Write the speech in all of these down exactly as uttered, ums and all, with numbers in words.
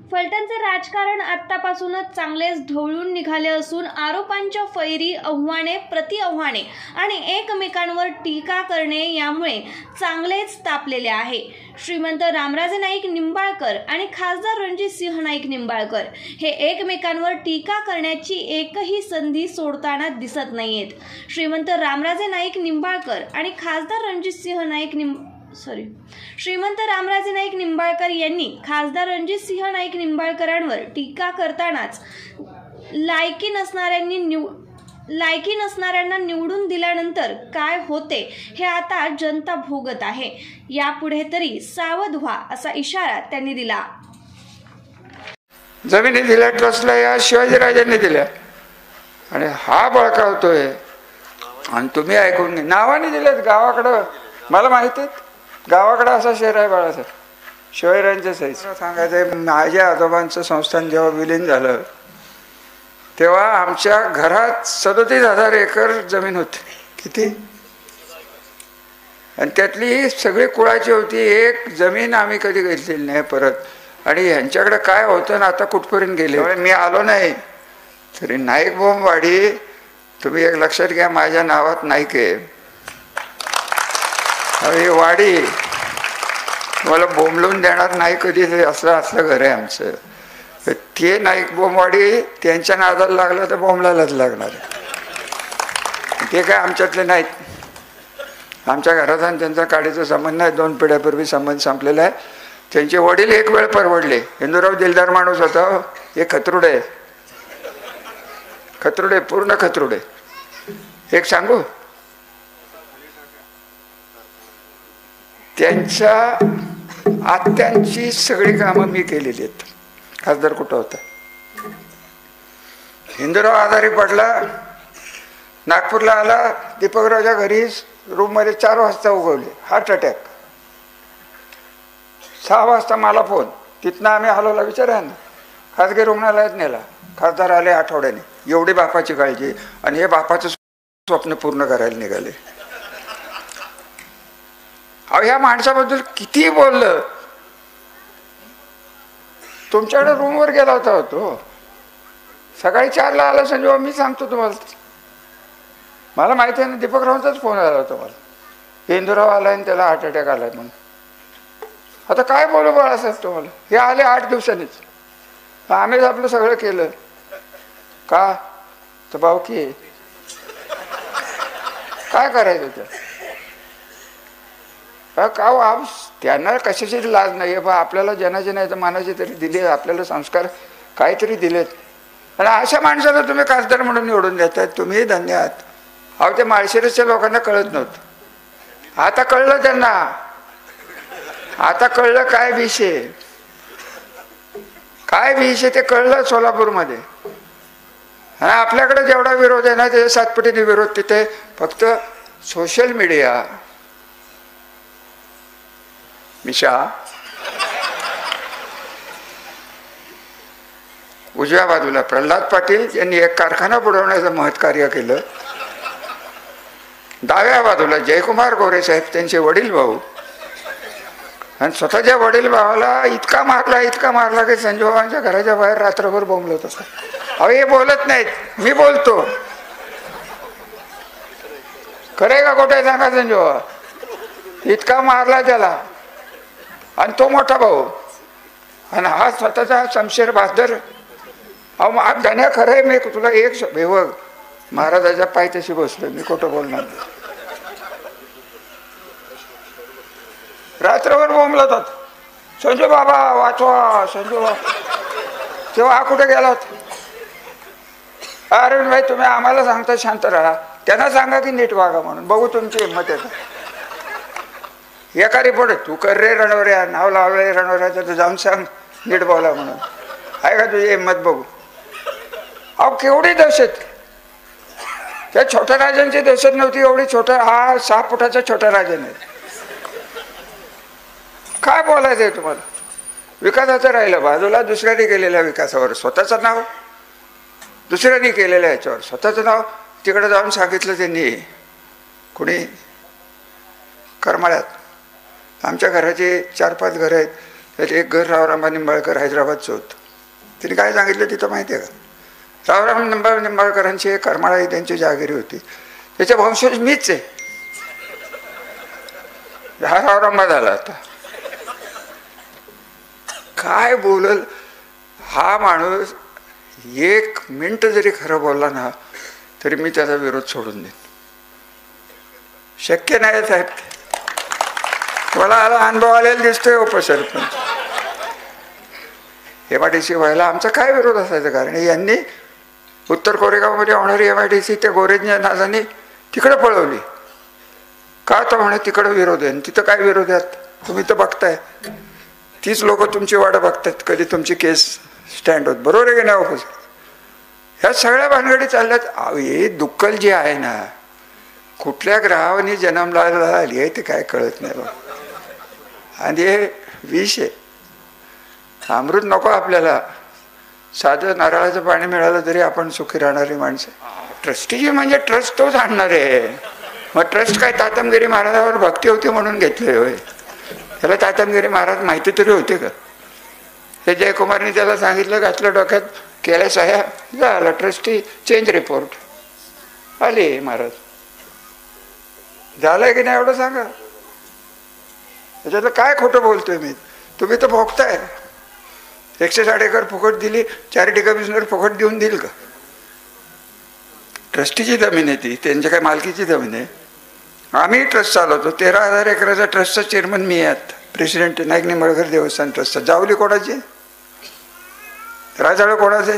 फलटणचे राजकारण आत्तापासूनच चांगलेच ढवळून निघाले असून आरोपांच्या फैरी, आव्हाने प्रतिआव्हाने आणि एकमेकांवर टीका करणे यामुळे चांगलेच तापलेले आहे. श्रीमंत रामराजे नाईक निंबाळकर आणि खासदार रणजितसिंह नाईक निंबाळकर हे एकमेकांवर टीका करण्याची एकही संधी सोडताना दिसत नाहीयेत. श्रीमंत रामराजे नाईक निंबाळकर आणि खासदार रणजितसिंह नाईक निंब सॉरी श्रीमंत रामराजे नाईक निंबाळकर यांनी खासदार रणजितसिंह नाईक निंबाळकरांवर टीका करतानाच लायकी नसणाऱ्यांनी निव लायकी नसणाऱ्यांना निवडून दिल्यानंतर काय होते हे आता जनता भोगत आहे. यापुढे तरी सावध व्हा असा इशारा त्यांनी दिला. जमिनी दिल्या ट्रस्टला या शिवाजीराजांनी दिल्या आणि हा बळकावतोय आणि तुम्ही ऐकून घे. नावाने दिलेत गावाकडं. मला माहिती आहे गावाकडं असा शहर आहे बाळासाहेब, शिवाजीराजांच्या साईज सांगायचं. माझ्या आजोबांचं संस्थान जेव्हा विलीन झालं तेव्हा आमच्या घरात सदतीस हजार एकर जमीन होती. किती? आणि त्यातली सगळी कुळाची होती. एक जमीन आम्ही कधी घेतलेली नाही परत. आणि ह्यांच्याकडे काय होतं ना आता कुठपर्यंत गेले. मी आलो नाही तरी नाईक बोंबवाडी तुम्ही एक लक्षात घ्या, माझ्या नावात नाईक आहे. ही वाडी मला बोंबलून देणार नाही कधी. असलं असलं घर आहे आमचं. ते नाईक बोंबवाडी त्यांच्या नादाला लागलं तर बोंबलालाच लागणार. ते काय आमच्यातले नाहीत. आमच्या घरात आणि त्यांचा काडीचा संबंध नाही. दोन पिढ्यापूर्वी संबंध संपलेला आहे. त्यांचे वडील एक वेळ परवडले. हिंदूराव दिलदार माणूस होता. हे खतरुडे खतरुडे पूर्ण खतरुडे. एक सांगू, त्यांच्या आत्यांची सगळी कामं मी केलेली आहेत. खासदार कुठं होता. हिंदूराव आजारी पडला, नागपूरला आला. दीपकरावच्या घरी रूम मध्ये चार वाजता उगवले, हार्ट अटॅक. सहा वाजता मला फोन. तिथनं आम्ही हलवला. विचारा ना, खाजगी रुग्णालयात नेला. खासदार आले आठवड्याने. एवढी बापाची काळजी. आणि हे बापाचं स्वप्न पूर्ण करायला निघाले. अहो ह्या माणसाबद्दल किती बोललं. तुमच्याकडे रूमवर गेला होता तो. सकाळी चारला आला संजय. मी सांगतो तुम्हाला, मला माहिती आहे ना. दीपकरावांचाच फोन आला होता मला. हिंदूराव आलाय आणि त्याला हार्ट अटॅक आलाय म्हणून. आता काय बोलू बाळासाहेब तुम्हाला. हे आले आठ दिवसांनीच. आम्हीच आपलं सगळं केलं का तर भाऊकी काय करायचं त्या का. त्यांना कशाची लाज नाही बा. आपल्याला जनाचे नाही तर मानाचे तरी दिले. आपल्याला संस्कार काहीतरी दिलेत. आणि अशा माणसाला तुम्ही खासदार म्हणून निवडून देतात. तुम्ही धन्य आहात. अहो त्या माळशिरसच्या लोकांना कळत नव्हतं. आता कळलं त्यांना. आता कळलं काय विषय काय विषय ते कळलं सोलापूरमध्ये. आणि आपल्याकडे जेवढा विरोध आहे ना ते सातपटीने विरोध. तिथे फक्त सोशल मीडिया. मिशा उजव्या बाजूला प्रल्हाद पाटील यांनी एक कारखाना बुडवण्याचं महत् कार्य केलं. डाव्या बाजूला जयकुमार गोरे साहेब त्यांचे वडील भाऊ. आणि स्वतःच्या वडील भावाला इतका मारला इतका मारला की संजय बाबांच्या घराच्या बाहेर रात्रभर बोंबलत होता. अहो हे बोलत नाहीत, मी बोलतो. खरंय का खोटं सांगा संजय बाबा. इतका मारला त्याला. आणि तो मोठा भाऊ आणि हा स्वतःचा शमशेर बहादर. अहो धन्या खरंय. मी तुला एक बेवग महाराजाच्या पायथ्याशी बसलो. मी खोटं बोलणार. रात्रभर बोंबलत होत. संजू बाबा वाचवा संजू बाबा. तेव्हा हा कुठे गेला होता. अरविंद भाई तुम्ही आम्हाला सांगता शांत राहा. त्यांना सांगा की नीट वागा म्हणून. बघू तुमची हिंमत आहे. एका रिपोर्ट तू कर रे रणवऱ्या. नाव लावलंय रणवऱ्याचं तर जाऊन सांग नीट बोला म्हणून. आहे का तुझी हिंमत. बघू. अहो केवढी दहशत. त्या छोट्या राजांची दहशत नव्हती एवढी. छोटा हा सहा फुटाचा छोटा राजा नाही. काय बोलायचं आहे तुम्हाला. विकासाचं राहिलं बाजूला. दुसऱ्याने केलेल्या विकासावर स्वतःचं नाव. दुसऱ्याने केलेल्या याच्यावर स्वतःचं नाव. तिकडे जाऊन सांगितलं त्यांनी. कुणी करमाळ्यात. आमच्या घराचे चार पाच घर आहेत. त्यात एक घर रावरामा निंबाळकर हैदराबादचं होतं. तिने काय सांगितलं तिथं माहिती आहे का? रावराम निंबा निंबाळकरांची करमाळा ही त्यांची जहागिरी होती, त्याच्या वंशज मीच आहे. हा रावरामा झाला आता. काय बोलल हा माणूस. एक मिनिट जरी खरं बोलला ना तरी मी त्याचा विरोध सोडून देईन. शक्य नाही साहेब. मला आला अनुभव आलेला दिसतोय उपसरपंच. एम आय डी सी व्हायला आमचा काय विरोध असायचा? कारण यांनी उत्तर कोरेगावमध्ये होणारी एम आय डी सी त्या गोरेंच्या नादाने तिकडे पळवली. का तर म्हणे तिकडं विरोध आहे. तिथं काय विरोध आहेत तुम्ही तर बघताय. तीच लोक तुमची वाट बघतात कधी तुमची केस स्टँड होत. बरोबर आहे की नाही ऑफिस? ह्या सगळ्या भानगडी चालल्यात. हे दुक्कल जे आहे ना, कुठल्या ग्रहाने जन्मला आली आहे ते काय कळत नाही बघ. आणि हे विष आहे. अमृत नको आपल्याला. साधं नारळाचं पाणी मिळालं तरी आपण सुखी राहणारी माणसं. ट्रस्टीजी म्हणजे ट्रस्ट तोच आणणार आहे. मग ट्रस्ट काय तातमगिरी महाराजावर भक्ती होती म्हणून घेतले होय? त्याला तातमगिरी महाराज माहिती तरी होते का? हे जयकुमारने त्याला सांगितलं, घातलं डोक्यात, केल्या सह्या, झालं ट्रस्टी चेंज रिपोर्ट आली. महाराज झालंय की नाही एवढं सांगा. त्याच्यातलं काय खोटं बोलतोय मी? तुम्ही तर भोगताय. एकशे साठ एकर फुकट दिली, चॅरिटी कमिशनर फुकट देऊन देईल का? ट्रस्टीची जमीन आहे ती, त्यांच्या काय मालकीची जमीन आहे. आम्ही ट्रस्ट चालवतो. तेरा हजार एकराचा ट्रस्टचा चेअरमन मी आहेत, प्रेसिडेंट. नाईक निंबाळकर देवस्थान ट्रस्टचा. जावली कोणाची? राजाळ कोणाचे?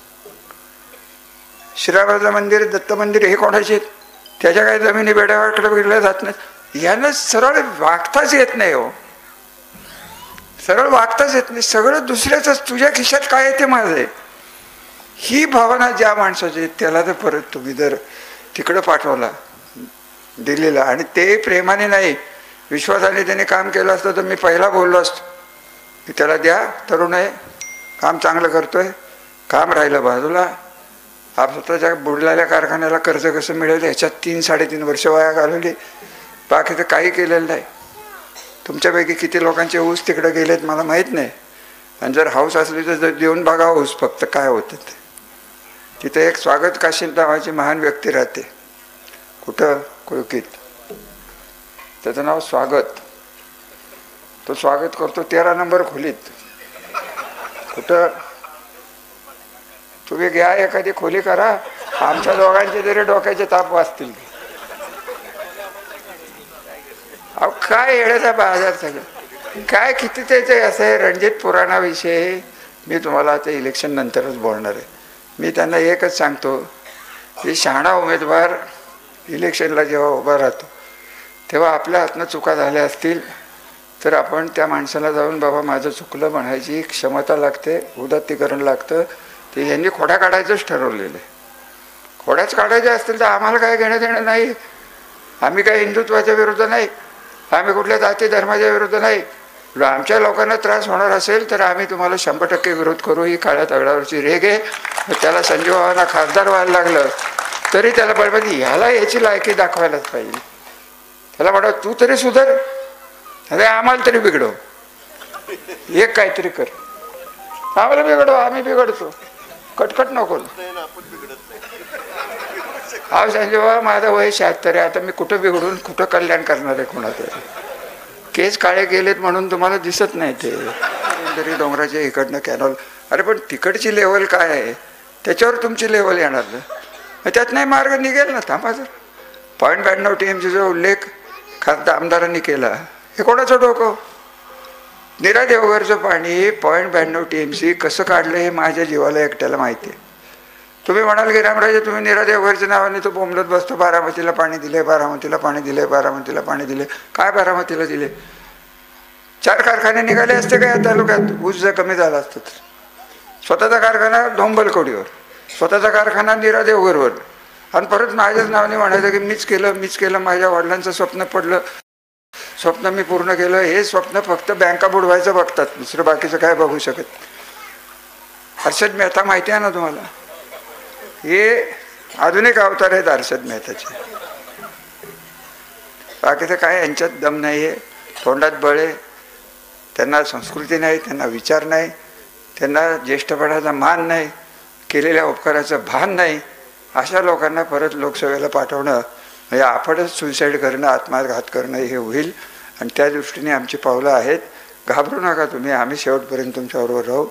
श्रीरामाचं मंदिर, दत्त मंदिर हे कोणाचे? त्याच्या काही जमिनी बेड्यावाकडे बघितल्या जात नाही. यांना सरळ वागताच येत नाही हो. सरळ वागताच येत नाही. सगळं दुसऱ्याच. तुझ्या खिशात काय आहे ते माझं आहे. ही भावना ज्या माणसाची, त्याला तर परत तुम्ही जर तिकडं पाठवला दिल्लीला, आणि ते प्रेमाने नाही विश्वासाने त्याने काम केलं असतं तर मी पहिला बोललो असतो की त्याला द्या, तरुण आहे, काम चांगलं करतोय, काम राहिलं बाजूला. आप स्वतःच्या बुडलेल्या कारखान्याला कर्ज कसं मिळेल ह्याच्यात तीन साडेतीन वर्ष वाया घालवली. बाकी तर काही केलेलं नाही. तुमच्यापैकी किती लोकांचे ऊस तिकडे गेलेत मला माहीत नाही. आणि जर हाऊस असली तर देऊन बघा ऊस फक्त काय होतं ते. तिथे एक स्वागत काशीद नावाची महान व्यक्ती राहते. कुठं? कुळकीत. त्याचं नाव स्वागत. तो स्वागत करतो तेरा नंबर खोलीत. कुठं? तुम्ही घ्या एखादी खोली करा, आमच्या दोघांचे जरी डोक्याचे ताप वाचतील. अहो काय येण्याचा बाजार सगळं काय किती त्याचे असं आहे. रणजित पुराणाविषयी मी तुम्हाला आता इलेक्शन नंतरच बोलणार आहे. मी त्यांना एकच सांगतो की शहाणा उमेदवार इलेक्शनला जेव्हा उभा राहतो तेव्हा आपल्या हातनं चुका झाल्या असतील तर आपण त्या माणसाला जाऊन बाबा माझं चुकलं म्हणायची क्षमता लागते, उदात्तीकरण लागतं. ते यांनी खोड्या काढायचंच ठरवलेलं आहे. खोड्याच काढायच्या असतील तर आम्हाला काय घेणं देणं नाही. आम्ही काय हिंदुत्वाच्या विरुद्ध नाही, आम्ही कुठल्या जाती धर्माच्या विरुद्ध नाही. आमच्या लोकांना त्रास होणार असेल तर आम्ही तुम्हाला शंभर टक्के विरोध करू. ही काळ्या दगडावरची रेग आहे. त्याला संजीव बाबांना खासदार व्हायला लागलं तरी त्याला बरोबर ह्याला याची लायकी दाखवायलाच पाहिजे. त्याला म्हणा तू तरी सुधर, अरे आम्हाला तरी बिघडव, एक काहीतरी कर. आम्हाला बिघडव, आम्ही बिघडतो, कटकट नको. हा संजीव बाबा माझं वय शहात्तर आहे. आता मी कुठं बिघडून कुठं कल्याण करणार आहे कोणाचं? केस काळे गेलेत म्हणून तुम्हाला दिसत नाही ते. तरी डोंगराच्या इकडनं कॅनॉल. अरे पण तिकडची लेवल काय आहे त्याच्यावर तुमची लेवल येणार ना. त्यात नाही मार्ग निघेल ना. थांबा जर पॉईंट ब्याण्णव टी एमचा जो उल्लेख खासदार आमदारांनी केला हे कोणाचं डोकं? नीरा देवघरचं पाणी पॉईंट ब्याण्णव टी एम सी कसं काढलं हे माझ्या जीवाला एकट्याला माहिती आहे. तुम्ही म्हणाल की रामराजे तुम्ही नीरा देवघरच्या नावाने तो बोंबलत बसतो, बारामतीला पाणी दिले, बारामतीला पाणी दिले, बारामतीला पाणी दिले. काय बारामतीला दिले? चार कारखाने निघाले असते का या तालुक्यात? ऊस जर कमी झाला असतं तर. स्वतःचा कारखाना डोंबलकोडीवर, स्वतःचा कारखाना नीरा देवघरवर, आणि परत माझ्याच नावाने म्हणायचं की मीच केलं मीच केलं माझ्या वडिलांचं स्वप्न पडलं, स्वप्न मी पूर्ण केलं. हे स्वप्न फक्त बँका बुडवायचं बघतात, दुसरं बाकीचं काय बघू शकत. हर्षद मेहता माहिती आहे ना तुम्हाला? हे आधुनिक अवतार आहेत हर्षद मेहताचे. बाकीचं काय यांच्यात दम नाही आहे, तोंडात बळ आहे. त्यांना संस्कृती नाही, त्यांना विचार नाही, त्यांना ज्येष्ठपणाचा मान नाही, केलेल्या उपकाराचं भान नाही, अशा लोकांना परत लोकसेवेला पाठवणं म्हणजे आपणच सुसाईड करणं, आत्मघात करणं हे होईल. आणि त्या दृष्टीने आमची पावलं आहेत. घाबरू नका तुम्ही, आम्ही शेवटपर्यंत तुमच्याबरोबर राहू.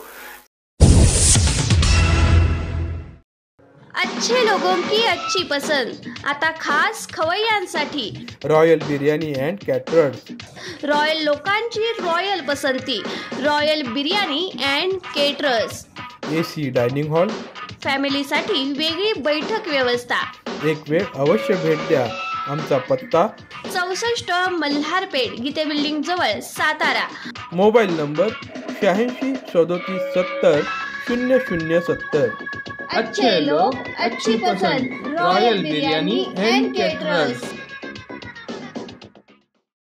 अच्छे लोगों की अच्छी पसंद आता खास खवय्यांसाठी royal biryani and caterers. Royal लोकांची रॉयल पसंती, royal biryani and caterers. A C dining hall, फॅमिलीसाठी वेगळी बैठक व्यवस्था. एक वेळ अवश्य भेट द्या. आमचा पत्ता चौसष्ट मल्हारपेठ, गीते बिल्डिंग जवळ, सातारा. मोबाईल नंबर शहाऐंशी सदोतीस सत्तर शून्य शून्य सत्तर. अच्छे लोक अच्छी पसंद, रॉयल बिर्याणी अँड केटरर्स.